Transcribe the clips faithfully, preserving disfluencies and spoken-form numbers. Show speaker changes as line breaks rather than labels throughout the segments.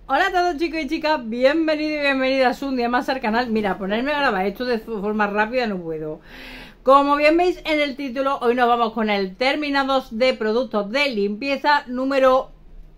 Hola a todos chicos y chicas, bienvenidos y bienvenidas un día más al canal. Mira, ponerme a grabar esto de forma rápida no puedo. Como bien veis en el título, hoy nos vamos con el terminados de productos de limpieza número...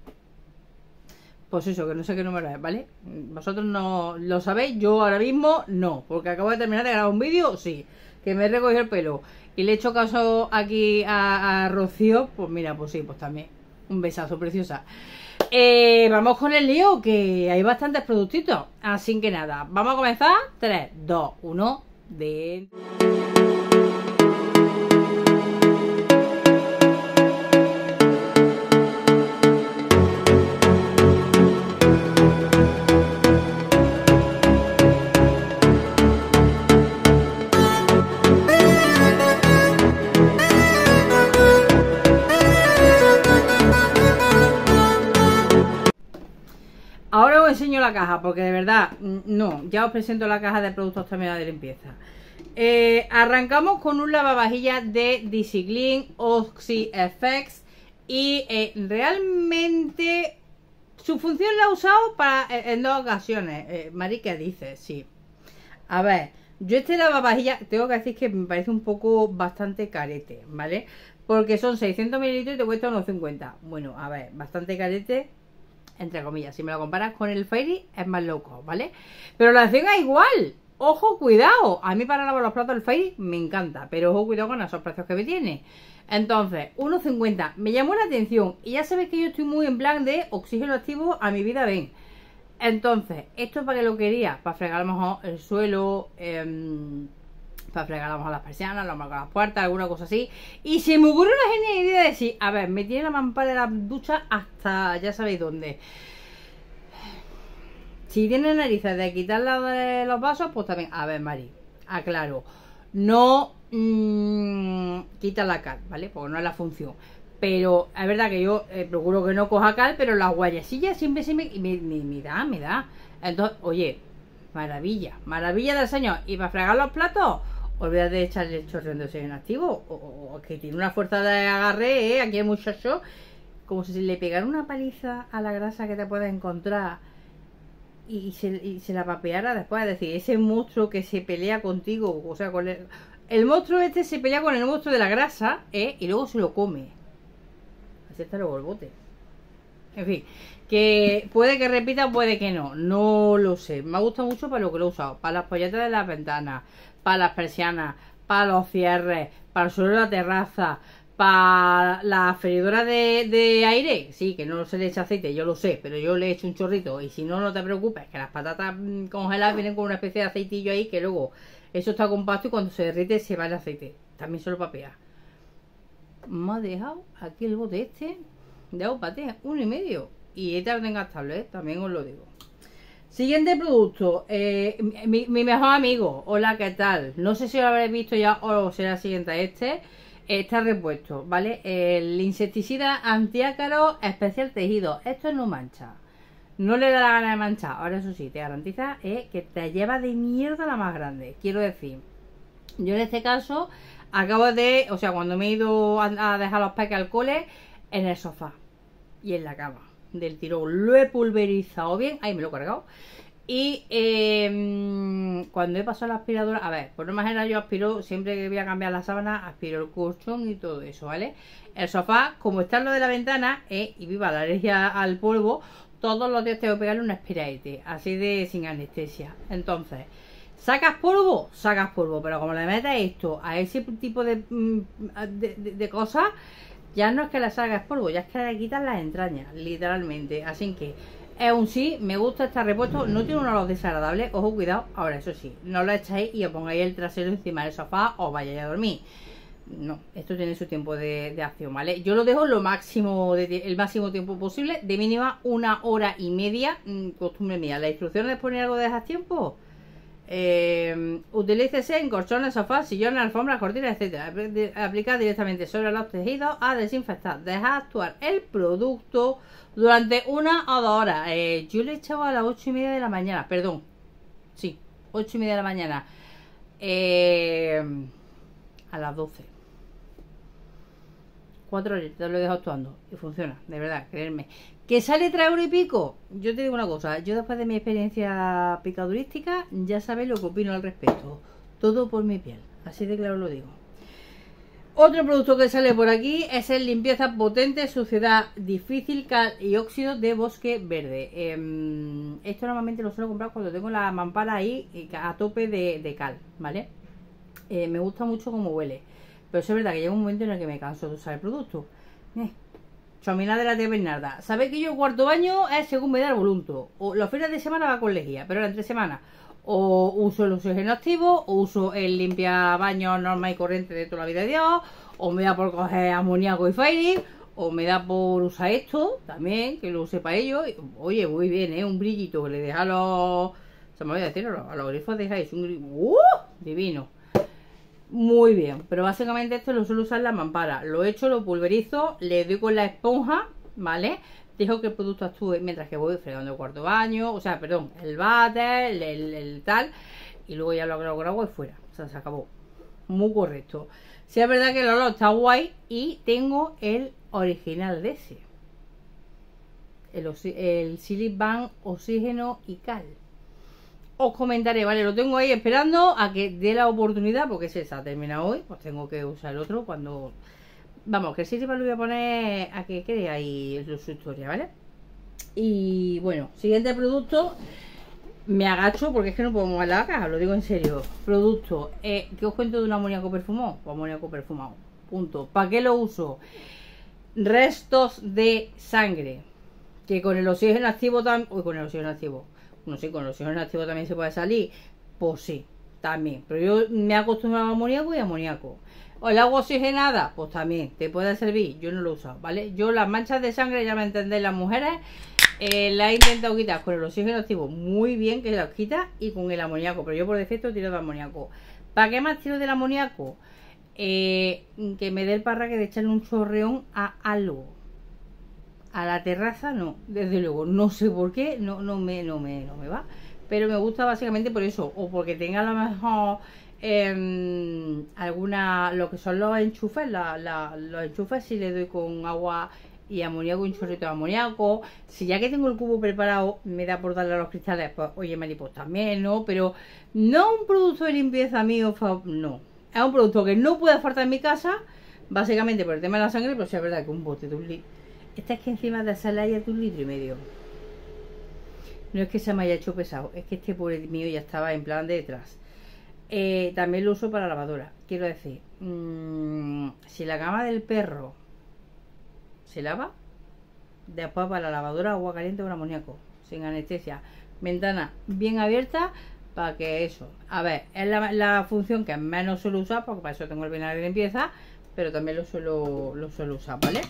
Pues eso, que no sé qué número es, ¿vale? Vosotros no lo sabéis, yo ahora mismo no, porque acabo de terminar de grabar un vídeo, sí, que me he recogido el pelo y le he hecho caso aquí a, a Rocío, pues mira, pues sí, pues también. Un besazo, preciosa. Eh, vamos con el lío, que hay bastantes productitos. Así que nada, vamos a comenzar. tres, dos, uno, de... Ahora os enseño la caja, porque de verdad, no, ya os presento la caja de productos terminados de limpieza. Eh, arrancamos con un lavavajillas de DisiClean Oxy Effects y eh, realmente su función la he usado para, en dos ocasiones. Eh, Mari, ¿qué dices? Sí. A ver, yo este lavavajillas tengo que decir que me parece un poco bastante carete, ¿vale? Porque son seiscientos mililitros y te cuesta unos cincuenta. Bueno, a ver, bastante carete, entre comillas. Si me lo comparas con el Fairy es más loco, ¿vale? Pero la acción es igual. Ojo, cuidado. A mí para lavar los platos el Fairy me encanta, pero ojo, cuidado con esos precios que me tiene. Entonces, uno cincuenta me llamó la atención. Y ya sabéis que yo estoy muy en plan de oxígeno activo a mi vida, ven. Entonces, esto para que lo quería, para fregar a lo mejor el suelo, eh, para fregar a lo mejor las persianas, lo mejor las puertas, alguna cosa así. Y se me ocurrió una genial idea de decir, a ver, me tiene la mampara de la ducha hasta ya sabéis dónde. Si tiene narices de quitarla de los vasos, pues también, a ver, Mari, aclaro, no mmm, quita la cal, ¿vale? Porque no es la función. Pero es verdad que yo eh, procuro que no coja cal, pero las guayasillas siempre se me, me, me, me da, me da. Entonces, oye, maravilla, maravilla del señor. Y para fregar los platos, olvídate de echarle el chorreón de oxígeno activo. O, o, o que tiene una fuerza de agarre, ¿eh? Aquí hay muchacho, como si le pegara una paliza a la grasa que te puedas encontrar y se, y se la papeara después. Es decir, ese monstruo que se pelea contigo, o sea, con el, el monstruo este se pelea con el monstruo de la grasa, ¿eh? Y luego se lo come. Así está luego el bote. En fin, que puede que repita, puede que no. No lo sé. Me ha gustado mucho para lo que lo he usado. Para las polletas de las ventanas, para las persianas, para los cierres, para el suelo de la terraza, para la freidora de, de aire. Sí, que no se le echa aceite, yo lo sé, pero yo le he hecho un chorrito. Y si no, no te preocupes, que las patatas congeladas vienen con una especie de aceitillo ahí, que luego eso está compacto y cuando se derrite se va el aceite. También se lo papea. Me ha dejado aquí el bote este de aguacate, uno y medio. Y he tardado en gastarlo, ¿eh? También os lo digo. Siguiente producto, eh, mi, mi mejor amigo. Hola, ¿qué tal? No sé si lo habréis visto ya o será siguiente a este. Está repuesto, ¿vale? El insecticida antiácaro especial tejido. Esto no mancha. No le da la gana de manchar. Ahora eso sí, te garantiza eh, que te lleva de mierda la más grande. Quiero decir, yo en este caso acabo de, o sea, cuando me he ido a, a dejar los peques al cole, en el sofá y en la cama del tirón lo he pulverizado bien, ahí me lo he cargado. Y eh, cuando he pasado la aspiradora, a ver, por lo más general yo aspiro, siempre que voy a cambiar la sábana, aspiro el colchón y todo eso, ¿vale? El sofá, como está en lo de la ventana, eh, y viva la alergia al polvo, todos los días tengo que pegarle una aspiraete, así de sin anestesia. Entonces, ¿sacas polvo? Sacas polvo, pero como le metes esto a ese tipo de, de, de, de cosas, ya no es que le salgas polvo, ya es que le quitas las entrañas, literalmente. Así que es un sí, me gusta estar repuesto, no tiene un olor desagradable, ojo, cuidado. Ahora, eso sí, no lo echáis y os pongáis el trasero encima del sofá o vayáis a dormir. No, esto tiene su tiempo de, de acción, ¿vale? Yo lo dejo lo máximo, de, el máximo tiempo posible, de mínima una hora y media, costumbre mía. ¿La instrucción es poner algo de dejar tiempo? Eh, utilícese en colchones, sofás, sillones, alfombras, cortinas, etcétera. Aplicar directamente sobre los tejidos a desinfectar. Dejar actuar el producto durante una o dos horas. Eh, yo le he echado a las ocho y media de la mañana. Perdón. Sí, ocho y media de la mañana. Eh, a las doce. cuatro horas te lo he dejado actuando y funciona, de verdad, creerme. ¿Que sale tres euros y pico? Yo te digo una cosa, yo después de mi experiencia picadurística ya sabéis lo que opino al respecto. Todo por mi piel, así de claro lo digo. Otro producto que sale por aquí es el limpieza potente, suciedad difícil, cal y óxido de bosque verde. Eh, esto normalmente lo suelo comprar cuando tengo la mampara ahí a tope de, de cal, ¿vale? Eh, me gusta mucho cómo huele, pero es verdad que llega un momento en el que me canso de usar el producto. Eh, Chomina de la tía Bernarda. Sabéis que yo el cuarto baño es según me da el volunto. O los fines de semana va con lejía, pero ahora entre semanas o uso el oxígeno activo, o uso el limpia baño normal y corriente de toda la vida de Dios, o me da por coger amoníaco y Fairy, o me da por usar esto también, que lo use para ello. Oye, muy bien, ¿eh? Un brillito que le deja a los... Se me voy a decir, a los, a los grifos dejáis un grifo... ¡Uh! Divino. Muy bien, pero básicamente esto lo suelo usar en la mampara. Lo echo, lo pulverizo, le doy con la esponja, ¿vale? Dejo que el producto actúe mientras que voy fregando el cuarto baño, o sea, perdón, el váter, el, el, el tal, y luego ya lo hago con agua y fuera. O sea, se acabó. Muy correcto. Sí, es verdad que el olor está guay y tengo el original de ese. El, el Silic Ban Oxígeno y Cal. Os comentaré, vale, lo tengo ahí esperando a que dé la oportunidad, porque si se ha terminado hoy, pues tengo que usar el otro cuando... Vamos, que sí lo voy a poner a que quede ahí su historia, ¿vale? Y bueno, siguiente producto. Me agacho porque es que no puedo mover la caja, lo digo en serio. Producto, eh, ¿qué os cuento de un amoníaco perfumado? Pues amoníaco perfumado, punto. ¿Para qué lo uso? Restos de sangre, que con el oxígeno activo también... Uy, con el oxígeno activo... No sé, con el oxígeno activo también se puede salir. Pues sí, también. Pero yo me he acostumbrado a amoníaco y amoníaco. O el agua oxigenada, pues también te puede servir. Yo no lo he usado, ¿vale? Yo las manchas de sangre, ya me entendéis las mujeres, eh, las he intentado quitar con el oxígeno activo muy bien, que las quita, y con el amoníaco. Pero yo por defecto tiro de amoníaco. ¿Para qué más tiro del amoníaco? Eh, que me dé el parraque de echarle un chorreón a algo. A la terraza no, desde luego, no sé por qué, no, no, me, no, me, no me va, pero me gusta básicamente por eso, o porque tenga a lo mejor eh, alguna, lo que son los enchufes, la, la, los enchufes si le doy con agua y amoníaco, un chorrito de amoníaco. Si ya que tengo el cubo preparado me da por darle a los cristales, pues oye, Mari, pues también, ¿no? Pero no un producto de limpieza mío, no, es un producto que no puede faltar en mi casa, básicamente por el tema de la sangre, pero sí es verdad que un bote de un litro. Esta es que encima de hacerla ya de un litro y medio. No es que se me haya hecho pesado, es que este pobre mío ya estaba en plan de detrás. Eh, también lo uso para lavadora. Quiero decir, mmm, si la cama del perro se lava, después para la lavadora agua caliente con amoníaco, sin anestesia. Ventana bien abierta para que eso. A ver, es la, la función que menos suelo usar, porque para eso tengo el vinagre de limpieza, pero también lo suelo, lo suelo usar, ¿vale?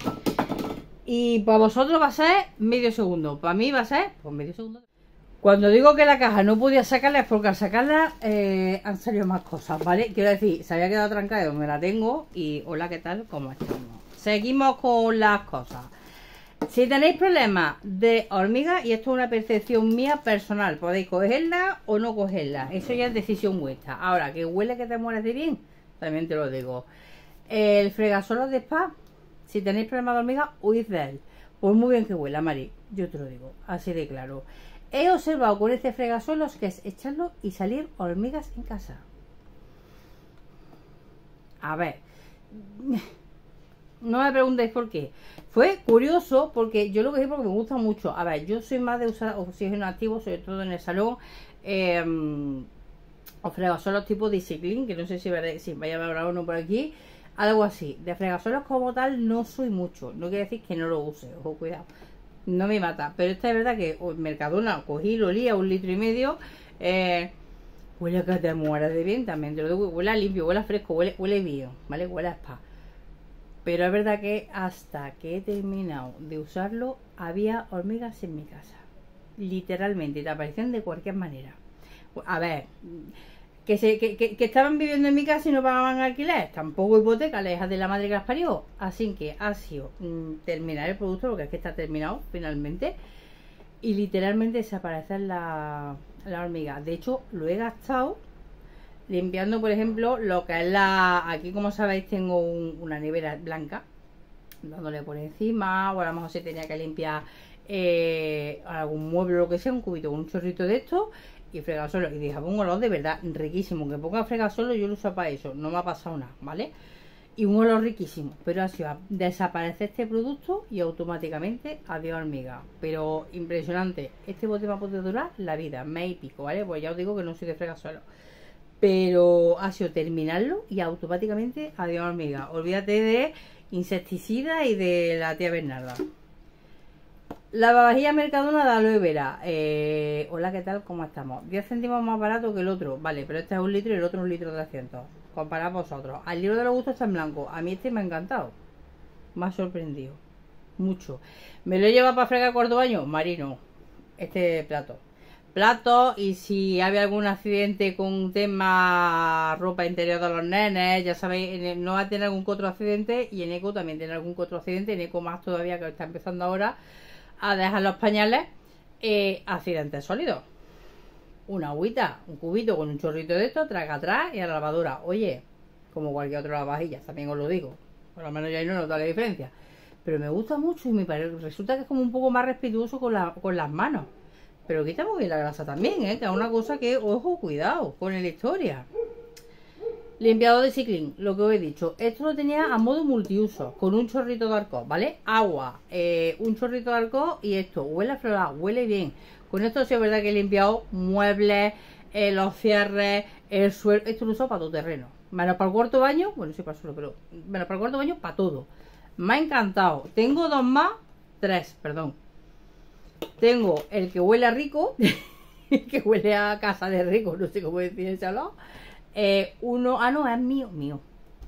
Y para vosotros va a ser medio segundo. Para mí va a ser pues medio segundo. Cuando digo que la caja no podía sacarla es porque al sacarla eh, han salido más cosas, ¿vale? Quiero decir, se había quedado trancada donde la tengo. Y hola, ¿qué tal? ¿Cómo estamos? Seguimos con las cosas. Si tenéis problemas de hormigas, y esto es una percepción mía personal, podéis cogerla o no cogerla. Eso ya es decisión vuestra. Ahora, que huele que te mueres de bien, también te lo digo. El fregasolos de spa. Si tenéis problemas de hormigas, huid de él. Pues muy bien que huela, Mari. Yo te lo digo, así de claro. He observado con este fregasuelos que es echarlo y salir hormigas en casa. A ver. No me preguntéis por qué. Fue curioso porque yo lo que hice porque me gusta mucho. A ver, yo soy más de usar oxígeno activo, sobre todo en el salón. Eh, o fregasuelos tipo Discipline, que no sé si, si vaya a haber uno por aquí. Algo así, de fregasuelos como tal no soy mucho. No quiere decir que no lo use, ojo, cuidado, no me mata. Pero esta es verdad que en Mercadona cogí, lo olía un litro y medio. eh, Huele a que te mueras de bien también, te lo digo, huele a limpio, huele a fresco, huele, huele bien, ¿vale? Huele a spa. Pero es verdad que hasta que he terminado de usarlo había hormigas en mi casa, literalmente, te aparecían de cualquier manera. A ver, Que, se, que, que, que estaban viviendo en mi casa y no pagaban alquiler, tampoco hipoteca, la hija de la madre que las parió. Así que ha sido mmm, terminar el producto, porque es que está terminado finalmente, y literalmente desaparecer la, la hormiga. De hecho, lo he gastado limpiando, por ejemplo, lo que es la... Aquí, como sabéis, tengo un, una nevera blanca, dándole por encima, o a lo mejor se tenía que limpiar eh, algún mueble o lo que sea, un cubito con un chorrito de esto y fregasolo. Y dije, un olor de verdad riquísimo, que ponga fregasolo yo lo uso para eso, no me ha pasado nada, ¿vale? Y un olor riquísimo, pero ha sido desaparecer este producto y automáticamente adiós hormiga. Pero impresionante, este bote me ha podido durar la vida, mes y pico, ¿vale? Pues ya os digo que no soy de fregasolo, pero ha sido terminarlo y automáticamente adiós hormiga. Olvídate de insecticida y de la tía Bernarda. Lavavajillas Mercadona de aloe vera. Eh, hola, ¿qué tal? ¿Cómo estamos? diez céntimos más barato que el otro. Vale, pero este es un litro y el otro un litro trescientos. Comparad vosotros. Al libro de los gustos está en blanco. A mí este me ha encantado. Me ha sorprendido. Mucho. ¿Me lo lleva para fregar cuarto baño? Marino. Este plato. Plato, y si había algún accidente con tema ropa interior de los nenes, ya sabéis, no va a tener algún otro accidente, y en Eco también tiene algún otro accidente, en Eco más todavía, que está empezando ahora a dejar los pañales, eh, accidentes sólidos. Una agüita, un cubito con un chorrito de esto, traga atrás y a la lavadora. Oye, como cualquier otro lavavajillas, también os lo digo, por lo menos ya no nota la diferencia, pero me gusta mucho y me parece, resulta que es como un poco más respetuoso con, la, con las manos. Pero quita muy bien la grasa también, ¿eh? Que es una cosa que, ojo, cuidado con la historia. Limpiador de Ciclin, lo que os he dicho. Esto lo tenía a modo multiuso, con un chorrito de alcohol, ¿vale? Agua, eh, un chorrito de alcohol y esto. Huele a floral, huele bien. Con esto sí es verdad que he limpiado muebles, eh, los cierres, el suelo. Esto lo uso para todo terreno. Menos para el cuarto baño, bueno, sí para el suelo, pero menos para el cuarto baño, para todo. Me ha encantado. Tengo dos más, tres, perdón. Tengo el que huele a rico, que huele a casa de rico, no sé cómo decir ese hablado. Eh, uno, ah no, es mío, mío.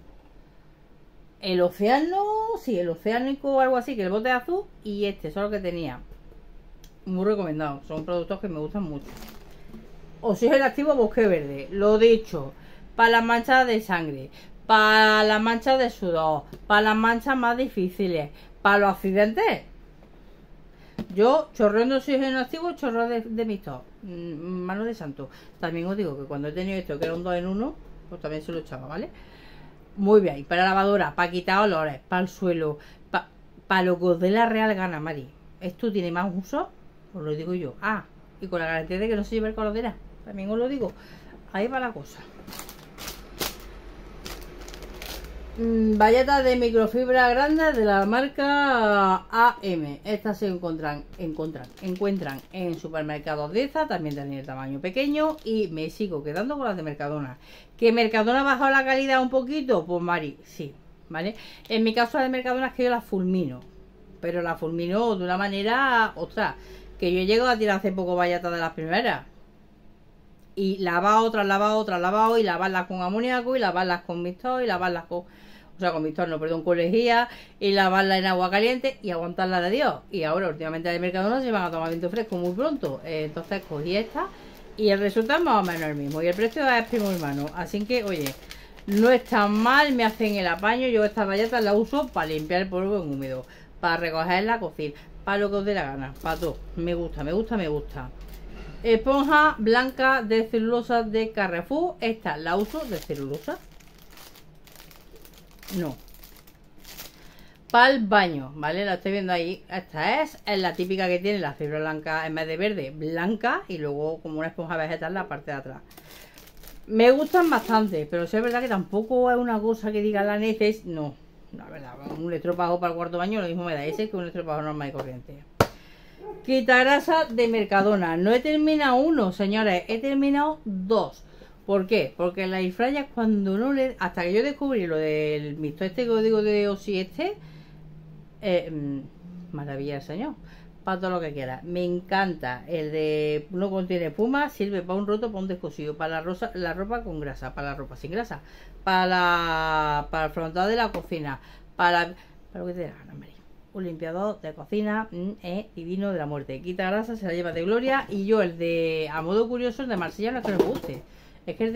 El océano, sí, el oceánico o algo así, que el bote azul, y este, son los que tenía. Muy recomendado, son productos que me gustan mucho. Oxígeno activo bosque verde, lo dicho, para las manchas de sangre, para las manchas de sudor, para las manchas más difíciles, para los accidentes. Yo, chorrón de oxígeno activo, chorrón de, de mixto, mano de santo. También os digo que cuando he tenido esto, que era un dos en uno, pues también se lo echaba, ¿vale? Muy bien, y para la lavadora, para quitar olores, para el suelo, para pa lo que os dé la real gana, Mari. Esto tiene más uso, os lo digo yo. Ah, y con la garantía de que no se lleve el coladera, también os lo digo. Ahí va la cosa. Bayetas de microfibra grandes de la marca A M. Estas se encuentran, encuentran, encuentran en supermercados de esta, también tienen el tamaño pequeño, y me sigo quedando con las de Mercadona. ¿Que Mercadona ha bajado la calidad un poquito? Pues Mari, sí, ¿vale? En mi caso las de Mercadona es que yo las fulmino, pero las fulmino de una manera, ostras, que yo he llegado a tirar hace poco bayetas de las primeras. Y lavar otras, lavar otras, lavar y lavarlas con amoníaco y lavarlas con mixtor y lavarlas con, o sea, con mixtor, no, perdón, con lejía, y lavarla en agua caliente y aguantarla de Dios. Y ahora últimamente de Mercadona se van a tomar viento fresco muy pronto, eh, entonces cogí esta y el resultado es más o menos el mismo y el precio es primo hermano, así que oye, no está mal, me hacen el apaño. Yo estas bayetas las uso para limpiar el polvo en húmedo, para recoger la cocina, para lo que os dé la gana, para todo. Me gusta, me gusta, me gusta. Esponja blanca de celulosa de Carrefour. Esta la uso de celulosa. No. Para el baño, ¿vale? La estoy viendo ahí. Esta es, es la típica que tiene la fibra blanca en vez de verde, blanca, y luego como una esponja vegetal en la parte de atrás. Me gustan bastante, pero sí es verdad que tampoco es una cosa que diga la neces. No, la verdad, un estropajo para el cuarto baño lo mismo me da ese que un estropajo normal y corriente. Quitagrasa de Mercadona. No he terminado uno, señores, he terminado dos. ¿Por qué? Porque la airfryer cuando no le... Hasta que yo descubrí lo del mixto este que os digo de Oxy este, eh, maravilla, señor. Para todo lo que quiera. Me encanta. El de no contiene espuma, sirve para un roto, para un descosido, para la, rosa, la ropa con grasa, para la ropa sin grasa, para la, para el frontal de la cocina, para, para lo que te da gana, María. Un limpiador de cocina, mm, eh, divino de la muerte. Quita grasa, se la lleva de gloria. Y yo el de, a modo curioso, el de Marsella no es que no me guste. Es que el de,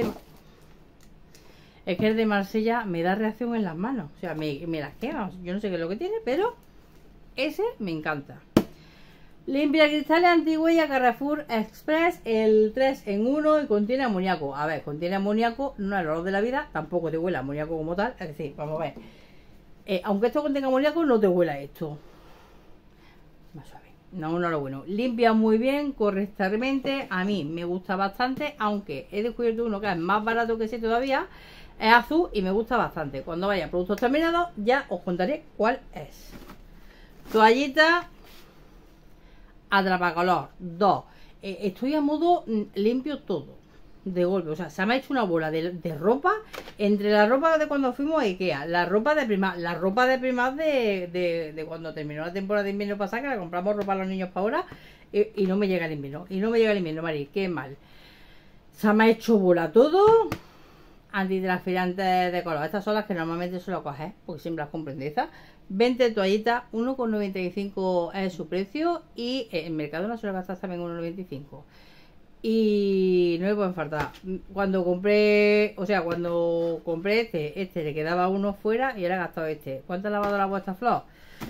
es que el de Marsella me da reacción en las manos. O sea, me, me las quema. Yo no sé qué es lo que tiene, pero ese me encanta. Limpia cristales antihuella Carrefour Express, el tres en uno, y contiene amoníaco. A ver, contiene amoníaco, no es el olor de la vida, tampoco te huele a amoníaco como tal. Es decir, vamos a ver. Eh, aunque esto contenga amoníaco, no te huela esto. Más suave. No, no lo bueno. Limpia muy bien, correctamente. A mí me gusta bastante, aunque he descubierto uno que es más barato que ese todavía. Es azul y me gusta bastante. Cuando vaya a productos terminados, ya os contaré cuál es. Toallita atrapacolor. Dos. Eh, estoy a modo limpio todo. De golpe, o sea, se me ha hecho una bola de, de ropa entre la ropa de cuando fuimos a Ikea, la ropa de primar, la ropa de primar de, de, de cuando terminó la temporada de invierno pasada, que la compramos ropa a los niños para ahora, y, y no me llega el invierno, y no me llega el invierno, Mari, qué mal. Se me ha hecho bola todo. Antitranspirantes de color, estas son las que normalmente suelo coger, porque siempre las compro en Deza. veinte toallitas, uno con noventa y cinco es su precio, y en Mercadona suelo gastar también uno con noventa y cinco. Y no me pueden faltar. Cuando compré, o sea, cuando compré este, este le quedaba uno fuera y ahora he gastado este. ¿Cuántas lavadoras vuestra Flor?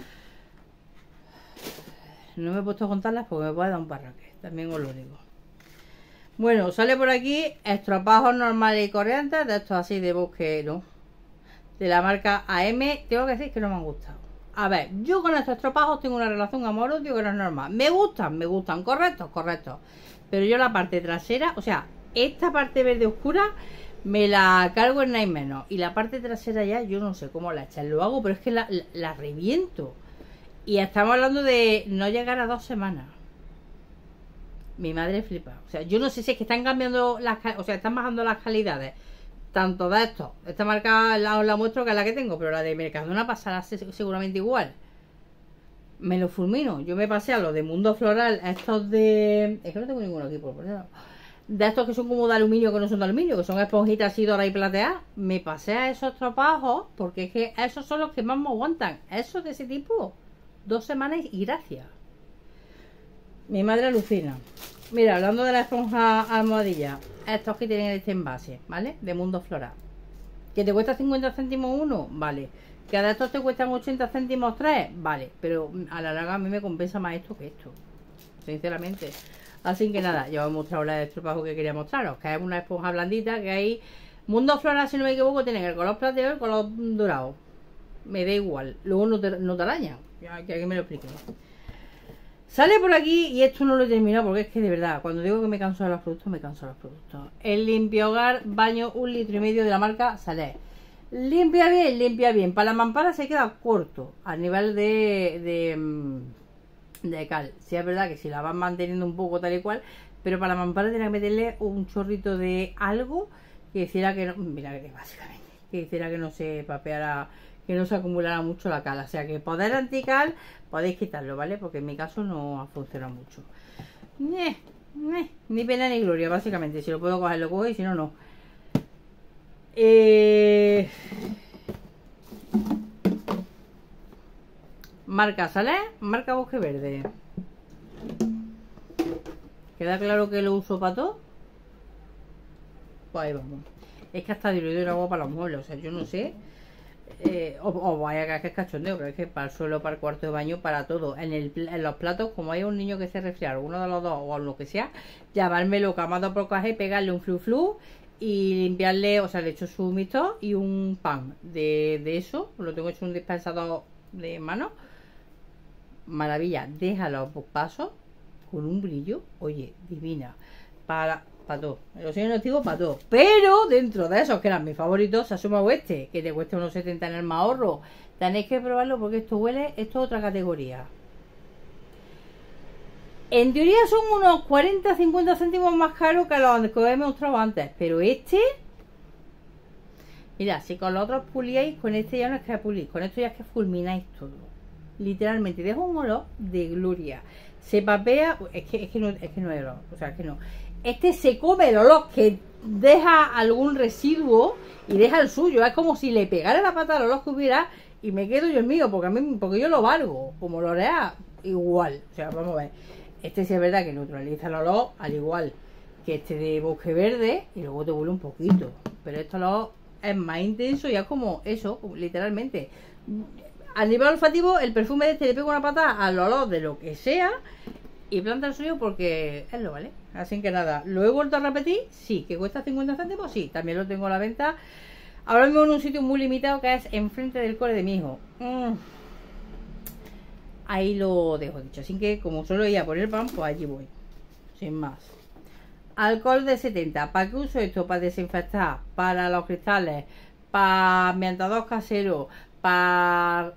No me he puesto a contarlas porque me puede dar un parraque, también os lo digo. Bueno, sale por aquí estropajos normales y corrientes, de estos así de bosque, no, de la marca A M. Tengo que decir que no me han gustado. A ver, yo con estos estropajos tengo una relación amor-odio que no es normal. Me gustan, me gustan, correctos, correctos. Pero yo la parte trasera, o sea, esta parte verde oscura me la cargo en nada y menos. Y la parte trasera ya, yo no sé cómo la echan. Lo hago, pero es que la, la, la reviento. Y estamos hablando de no llegar a dos semanas. Mi madre flipa. O sea, yo no sé si es que están cambiando las, o sea, están bajando las calidades. Tanto de esto. Esta marca la, la muestro que es la que tengo, pero la de Mercadona pasará seguramente igual. Me lo fulmino. Yo me pasé a los de Mundo Floral, a estos de... Es que no tengo ninguno aquí, por ejemplo. De estos que son como de aluminio, que no son de aluminio, que son esponjitas así doradas y plateadas. Me pasé a esos tropajos, porque es que esos son los que más me aguantan. Esos de ese tipo. Dos semanas y gracias. Mi madre alucina. Mira, hablando de la esponja almohadilla, estos que tienen este envase, ¿vale? De Mundo Floral. ¿Que te cuesta cincuenta céntimos uno? Vale. ¿Que de estos te cuestan ochenta céntimos tres? Vale. Pero a la larga a mí me compensa más esto que esto. Sinceramente. Así que nada, ya os he mostrado la de estropajo que quería mostraros. Que es una esponja blandita que hay... Mundo Floral, si no me equivoco, tienen el color plateado y el color dorado. Me da igual. Luego no te, no te arañan. Ya, que alguien me lo explique. Sale por aquí, y esto no lo he terminado porque es que de verdad, cuando digo que me canso de los productos, me canso de los productos. El limpia hogar baño un litro y medio de la marca Salé. Limpia bien, limpia bien. Para la mampara se queda corto a nivel de, de, de cal. Sí es verdad que si la van manteniendo un poco tal y cual, pero para la mampara tenía que meterle un chorrito de algo que hiciera que no, mira que básicamente, que hiciera que no se papeara, que no se acumulara mucho la cal. O sea que poder antical podéis quitarlo, ¿vale? Porque en mi caso no ha funcionado mucho. Ni, ni, ni pena ni gloria, básicamente. Si lo puedo coger, lo cojo, y si no, no. Eh... Marca Salé, marca Bosque Verde. ¿Queda claro que lo uso para todo? Pues ahí vamos. Es que hasta diluido el agua para los muebles. O sea, yo no sé. Eh, o, o vaya que es cachondeo, pero es que para el suelo, para el cuarto de baño, para todo. En, el, en los platos, como hay un niño que se resfría, alguno de los dos o lo que sea, llamármelo camado por caja y pegarle un flu flu y limpiarle, o sea, le echo su mixto y un pan de, de eso. Lo tengo hecho un dispensador de mano. Maravilla, déjalo por pasos con un brillo, oye, divina. Para. Para todo, los señores digo para todo. Pero dentro de esos que eran mis favoritos, se ha sumado este, que te cuesta unos setenta en el más ahorro. Tenéis que probarlo porque esto huele, esto es otra categoría. En teoría son unos cuarenta a cincuenta céntimos más caros que los que os he mostrado antes. Pero este, mira, si con los otros pulíais, con este ya no es que pulís, con esto ya es que fulmináis todo. Literalmente, deja un olor de gloria. Se papea, es que, es que no es que no es olor, o sea, es que no. Este se come el olor que deja algún residuo y deja el suyo. Es como si le pegara la pata al olor que hubiera y me quedo yo el mío, porque a mí, porque yo lo valgo. Como lo hará, igual. O sea, vamos a ver. Este sí es verdad que neutraliza el olor, al igual que este de Bosque Verde, y luego te huele un poquito. Pero este olor es más intenso y es como eso, literalmente. A nivel olfativo, el perfume de este le pega una pata al olor de lo que sea y planta el suyo porque es lo vale. Así que nada, ¿lo he vuelto a repetir? Sí. ¿Que cuesta cincuenta céntimos? Sí. También lo tengo a la venta Ahora mismo en un sitio muy limitado que es enfrente del cole de mi hijo. Mm. Ahí lo dejo dicho. Así que como solo ir a por el pan, pues allí voy. Sin más. Alcohol de setenta. ¿Para qué uso esto? Para desinfectar, para los cristales, para ambientador casero, para...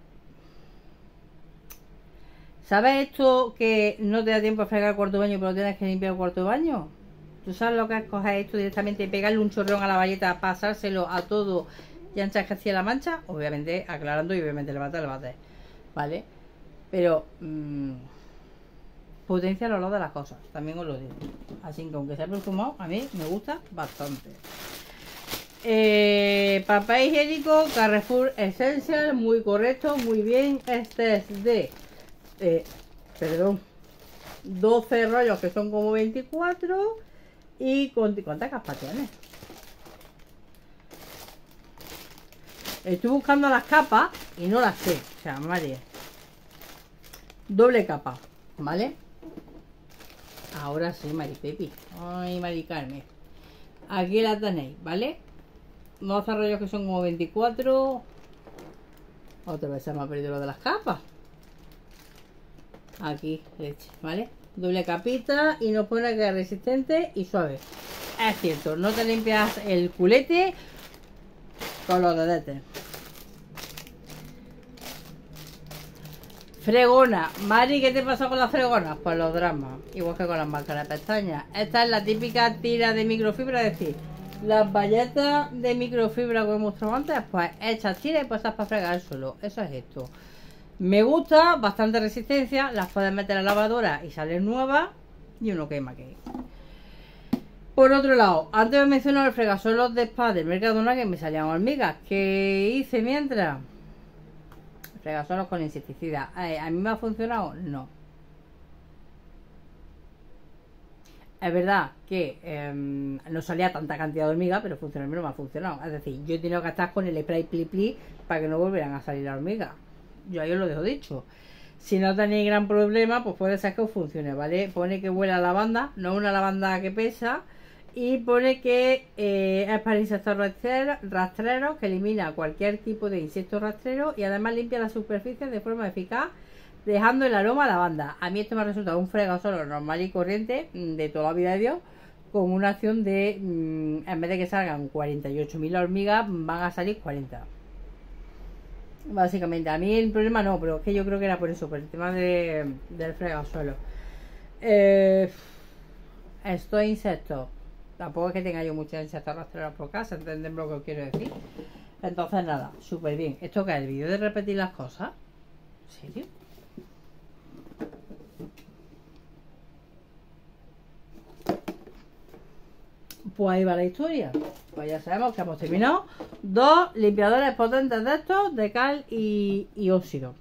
¿Sabes esto que no te da tiempo a fregar el cuarto de baño pero tienes que limpiar el cuarto de baño? ¿Tú sabes lo que es coger esto directamente y pegarle un chorreón a la valleta, pasárselo a todo y anchas que hacía la mancha? Obviamente aclarando y obviamente levanta, levanta, ¿vale? Pero mmm, potencia el olor de las cosas, también os lo digo. Así que aunque sea perfumado, a mí me gusta bastante. Eh, papel higiénico Carrefour Essential, muy correcto, muy bien. Este es de eh, perdón, doce rollos que son como veinticuatro. ¿Y cuántas capas tiene? Estoy buscando las capas y no las sé. O sea, María, doble capa, ¿vale? Ahora sí, Mari Pepi. Ay, Mari Carmen. Aquí la tenéis, ¿vale? doce rollos que son como veinticuatro. Otra vez se me ha perdido lo de las capas. Aquí, leche, ¿vale? Doble capita y nos pone que es resistente y suave. Es cierto, no te limpias el culete con los dedetes. Fregona. Mari, ¿qué te pasa con las fregonas? Pues los dramas, igual que con las máscaras de pestañas. Esta es la típica tira de microfibra, es decir, las bayetas de microfibra que he mostrado antes, pues hechas tiras y puestas para fregar el suelo. Eso es esto. Me gusta, bastante resistencia, las puedes meter a la lavadora y salen nuevas y uno quema que. Por otro lado, antes me mencionado el fregasolos de spa del Mercadona que me salían hormigas. ¿Qué hice mientras? Fregasolos con insecticida. Eh, ¿A mí me ha funcionado? No. Es verdad que eh, no salía tanta cantidad de hormigas, pero funcionar no me ha funcionado. Es decir, yo he tenido que estar con el spray pli pli para que no volvieran a salir las hormigas. Yo ahí os lo dejo dicho. Si no tenéis gran problema, pues puede ser que os funcione, ¿vale? Pone que huele a lavanda, no una lavanda que pesa. Y pone que eh, es para insectos rastreros, rastreros, que elimina cualquier tipo de insecto rastrero y además limpia las superficies de forma eficaz, dejando el aroma a lavanda. A mí esto me ha resultado un fregasolo normal y corriente de toda la vida de Dios, con una acción de, mmm, en vez de que salgan cuarenta y ocho mil hormigas, van a salir cuarenta. Básicamente, a mí el problema no, pero es que yo creo que era por eso, por el tema de, del fregasuelo. Eh, estos insectos, tampoco es que tenga yo muchos insectos rastreros por casa, ¿entendéis lo que os quiero decir? Entonces nada, súper bien. ¿Esto qué es? ¿El vídeo de repetir las cosas? ¿En serio? Pues ahí va la historia. Pues ya sabemos que hemos terminado dos limpiadores potentes de estos de cal y, y óxido.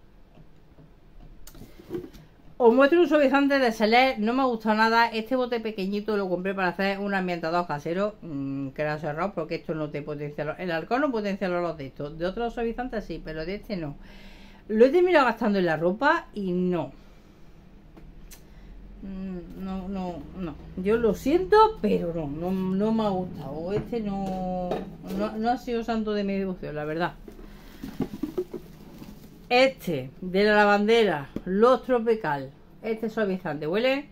Os muestro un suavizante de Select. No me ha gustado nada. Este bote pequeñito lo compré para hacer un ambientador casero, mmm, que era cerrado, porque esto no te potencia. El alcohol no potencia los olores de estos. De otros suavizantes sí, pero de este no. Lo he terminado gastando en la ropa y no. No, no, no. Yo lo siento, pero no, no, no me ha gustado. Este no, no, no ha sido santo de mi devoción, la verdad. Este de la lavandera, los tropical, este suavizante, huele,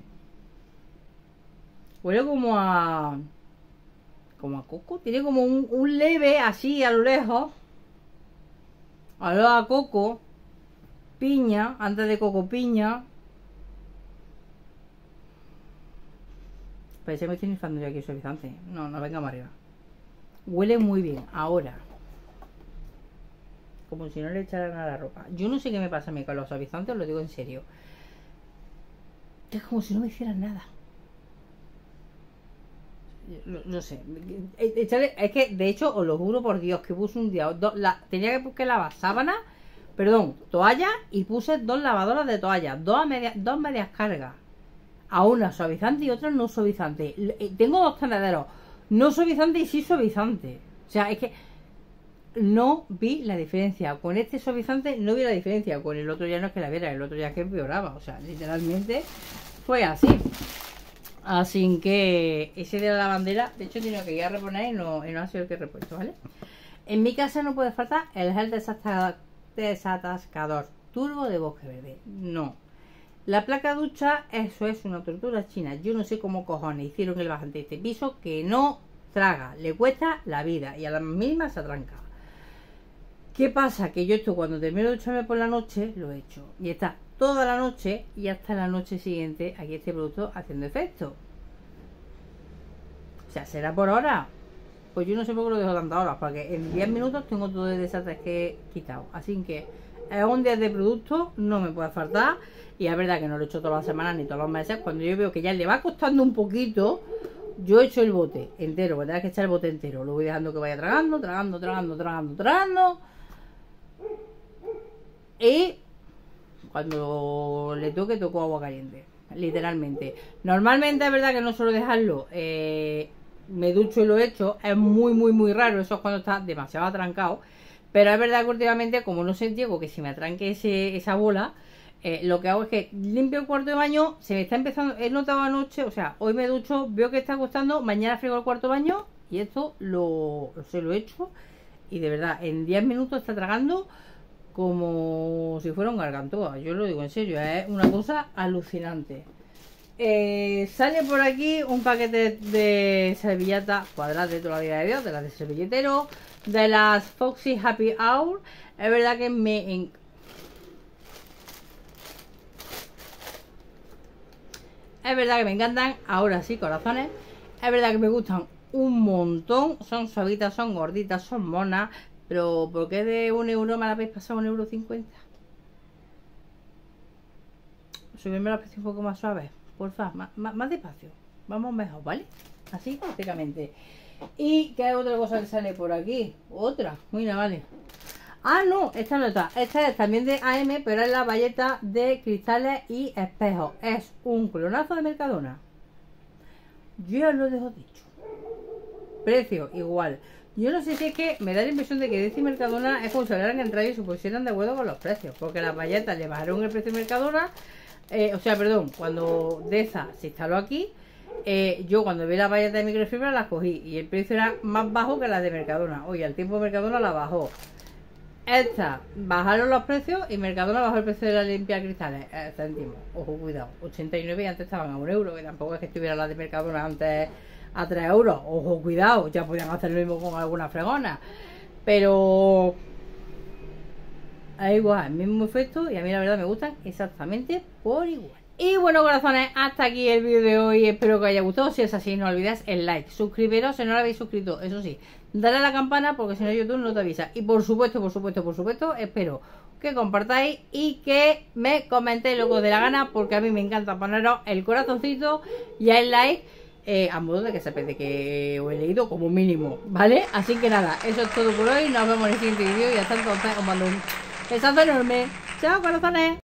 huele como a, como a coco. Tiene como un, un leve así a lo lejos, a lo a coco, piña, antes de coco piña. Parece que me estoy inflando yo aquí el suavizante. No, no venga más arriba. Huele muy bien. Ahora, como si no le echaran a la ropa. Yo no sé qué me pasa a mí con los suavizantes, os lo digo en serio. Es como si no me hicieran nada. No, no sé. Es que, de hecho, os lo juro por Dios, que puse un día. Do, la, tenía que, que lavar sábana, perdón, toalla, y puse dos lavadoras de toalla. Dos, media, dos medias cargas. A una suavizante y otra no suavizante. Tengo dos tenederos, no suavizante y sí suavizante. O sea, es que no vi la diferencia. Con este suavizante no vi la diferencia. Con el otro ya no es que la viera, el otro ya que empeoraba. O sea, literalmente fue así. Así que ese de la lavandera, de hecho, tengo que ir a reponer y no, y no ha sido el que he repuesto, ¿vale? En mi casa no puede faltar el gel desatascador turbo de Bosque Verde. No. La placa ducha, eso es una tortura china. Yo no sé cómo cojones hicieron el bajante de este piso que no traga. Le cuesta la vida y a la mínima se atranca. ¿Qué pasa? Que yo esto cuando termino de ducharme por la noche lo he hecho. Y está toda la noche y hasta la noche siguiente aquí este producto haciendo efecto. O sea, ¿será por hora? Pues yo no sé por qué lo dejo tantas horas, porque en diez minutos tengo todo el desastre que he quitado. Así que es un día de producto, no me puede faltar. Y es verdad que no lo he hecho todas las semanas ni todos los meses. Cuando yo veo que ya le va costando un poquito, yo he hecho el bote entero, porque tengo que echar el bote entero. Lo voy dejando que vaya tragando, tragando, tragando, tragando, tragando. Y cuando le toque, toco agua caliente, literalmente. Normalmente es verdad que no suelo dejarlo, eh, me ducho y lo he hecho. Es muy, muy, muy raro. Eso es cuando está demasiado atrancado. Pero es verdad que últimamente, como no sentí que se me atranque ese, esa bola, eh, lo que hago es que limpio el cuarto de baño. Se me está empezando, he notado anoche, o sea, hoy me ducho, veo que está costando, mañana friego el cuarto de baño. Y esto lo, se lo he hecho. Y de verdad, en diez minutos está tragando como si fuera un gargantúa. Yo lo digo en serio, es una cosa alucinante. Eh, sale por aquí un paquete de servilletas cuadradas de toda la vida de Dios, de las de servilletero, de las Foxy Happy Hour. Es verdad que me en... es verdad que me encantan. Ahora sí, corazones, es verdad que me gustan un montón. Son suavitas, son gorditas, son monas. Pero ¿por qué de un euro me la habéis pasado a un euro cincuenta? Subirme los precios un poco más suaves, porfa, más, más, más despacio. Vamos mejor, ¿vale? Así, prácticamente. ¿Y qué otra cosa que sale por aquí? Otra, mira, vale. Ah, no, esta no está. Esta es también de A M, pero es la valleta de cristales y espejos. Es un clonazo de Mercadona. Yo ya lo dejo dicho. Precio, igual. Yo no sé si es que me da la impresión de que Deza y Mercadona es como si hablaran entre ellos y se pusieran de acuerdo con los precios. Porque las valletas le bajaron el precio de Mercadona. Eh, o sea, perdón, cuando Deza se instaló aquí, eh, yo cuando vi las valletas de microfibra las cogí. Y el precio era más bajo que las de Mercadona. Oye, al tiempo de Mercadona la bajó. Estas bajaron los precios y Mercadona bajó el precio de la limpia cristales. Eh, céntimos. Ojo, cuidado. ochenta y nueve y antes estaban a un euro. Que tampoco es que estuviera las de Mercadona antes a tres euros. Ojo, cuidado, ya podían hacer lo mismo con alguna fregona. Pero es igual, el mismo efecto. Y a mí la verdad me gustan exactamente por igual. Y bueno, corazones, hasta aquí el vídeo de hoy. Espero que os haya gustado. Si es así, no olvidéis el like, suscribiros si no lo habéis suscrito. Eso sí, dale a la campana porque si no YouTube no te avisa. Y por supuesto, por supuesto, por supuesto, espero que compartáis y que me comentéis lo que os dé la gana, porque a mí me encanta poneros el corazoncito y el like. Eh, a modo de que sepáis de que os he leído como mínimo, ¿vale? Así que nada, eso es todo por hoy. Nos vemos en el siguiente vídeo y hasta entonces os mando un besazo enorme. Chao, corazones.